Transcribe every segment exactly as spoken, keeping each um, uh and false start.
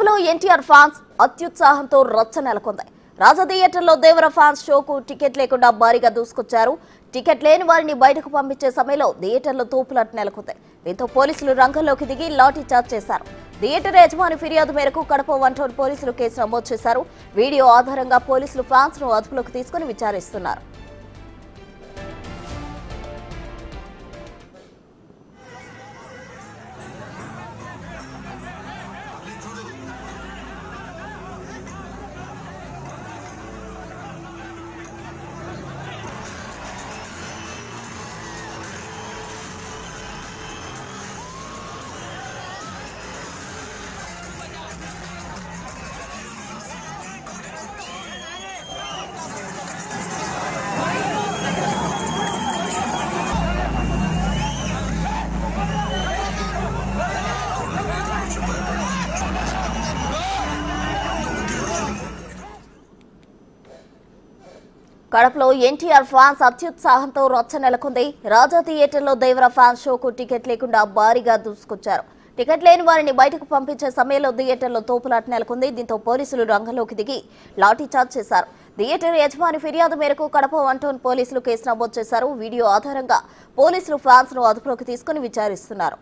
కడపలో ఎన్టీఆర్ ఫ్యాన్స్ అత్యుత్సాహంతో రచ్చ నెలకొంది. రాజా థియేటర్లో దేవర ఫ్యాన్స్ షోకు టికెట్ లేకుండా భారీగా దూసుకొచ్చారు. టికెట్ లేని వారిని బయటకు పంపించే సమయంలో థియేటర్లో తోపులాట నెలకొంది. దీంతో పోలీసులు రంగంలోకి దిగి లాఠీ చార్జ్ చేశారు. థియేటర్ యజమాని ఫిర్యాదు మేరకు కడప వన్ టౌన్ పోలీసులు కేసు నమోదు చేశారు. వీడియో ఆధారంగా పోలీసులు ఫ్యాన్స్ ను అదుపులోకి తీసుకుని విచారిస్తున్నారు. కడపలో ఎన్టీఆర్ ఫ్యాన్స్ అత్యుత్సాహంతో రచ్చ నెలకొంది. రాజా థియేటర్లో దేవర ఫ్యాన్స్ షోకు టికెట్ లేకుండా భారీగా దూసుకొచ్చారు. టికెట్ లేని వారిని బయటకు పంపించే సమయంలో థియేటర్లో తోపులాట నెలకొంది. దీంతో పోలీసులు రంగంలోకి దిగి లాఠీ చార్జ్ చేశారు. థియేటర్ యజమాని ఫిర్యాదు మేరకు కడప వన్ టౌన్ పోలీసులు కేసు నమోదు చేశారు. వీడియో ఆధారంగా పోలీసులు ఫ్యాన్స్ ను అదుపులోకి తీసుకుని విచారిస్తున్నారు.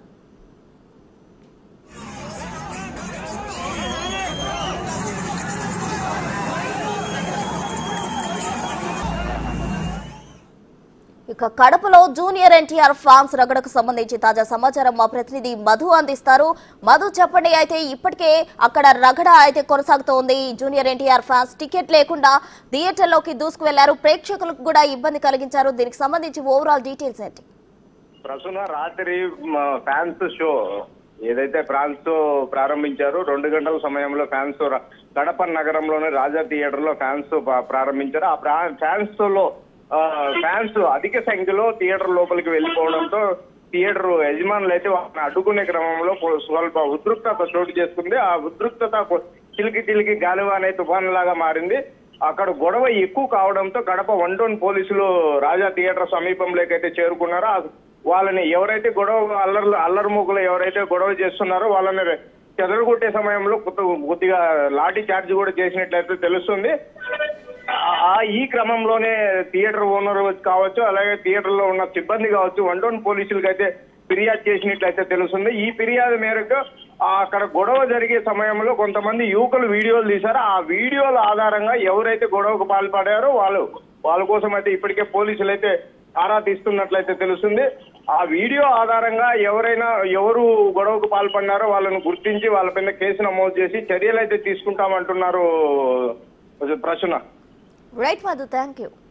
ఇక కడపలో జూనియర్ ఎన్టీఆర్ ఫ్యాన్స్ రగడకు సంబంధించి తాజా సమాచారం మా ప్రతినిధి మధు అందిస్తారు. మధు చెప్పండి, అయితే ఇప్పటికే అక్కడ రగడ అయితే కొనసాగుతోంది. జూనియర్ ఎన్టీఆర్ ఫ్యాన్స్ టికెట్ లేకుండా థియేటర్లోకి దూసుకు వెళ్లారు, ప్రేక్షకులకు కూడా ఇబ్బంది కలిగించారు. దీనికి సంబంధించి ఓవరాల్ డీటెయిల్స్ ఏంటి? ప్రస్తుతం రాత్రి ఫ్యాన్స్ షో ఏదైతే ఫ్యాన్స్ ప్రారంభించారో రెండు గంటల సమయంలో ఫ్యాన్స్ కడప నగరంలోని రాజా థియేటర్ లో ఫ్యాన్స్ ప్రారంభించారు. ఆ ఫ్యాన్స్ లో ఫ్యాన్స్ అధిక సంఖ్యలో థియేటర్ లోపలికి వెళ్ళిపోవడంతో థియేటర్ యజమానులు అయితే వాటిని అడ్డుకునే క్రమంలో స్వల్ప ఉద్రిక్తత చోటు చేసుకుంది. ఆ ఉద్రిక్తత చిలికి చిలికి గాలివానే తుఫాను లాగా మారింది. అక్కడ గొడవ ఎక్కువ కావడంతో కడప వన్ టౌన్ పోలీసులు రాజా థియేటర్ సమీపంలోకి అయితే చేరుకున్నారో వాళ్ళని ఎవరైతే గొడవ అల్లర్లు అల్లరిమూకలు ఎవరైతే గొడవ చేస్తున్నారో వాళ్ళని చెదరగొట్టే సమయంలో కొద్దిగా లాఠీ చార్జ్ కూడా చేసినట్లయితే తెలుస్తుంది. ఈ క్రమంలోనే థియేటర్ ఓనర్ కావచ్చు, అలాగే థియేటర్ లో ఉన్న సిబ్బంది కావచ్చు, వన్ టౌన్ పోలీసులకు అయితే ఫిర్యాదు చేసినట్లయితే తెలుస్తుంది. ఈ ఫిర్యాదు మేరకు అక్కడ గొడవ జరిగే సమయంలో కొంతమంది యువకులు వీడియోలు తీశారు. ఆ వీడియోల ఆధారంగా ఎవరైతే గొడవకు పాల్పడారో వాళ్ళు వాళ్ళ కోసం అయితే ఇప్పటికే పోలీసులు అయితే ఆరా తీస్తున్నట్లయితే తెలుస్తుంది. ఆ వీడియో ఆధారంగా ఎవరైనా ఎవరు గొడవకు పాల్పడినారో వాళ్ళను గుర్తించి వాళ్ళ పైన కేసు నమోదు చేసి చర్యలు అయితే తీసుకుంటామంటున్నారు ప్రశ్న. Right Madhu, thank you.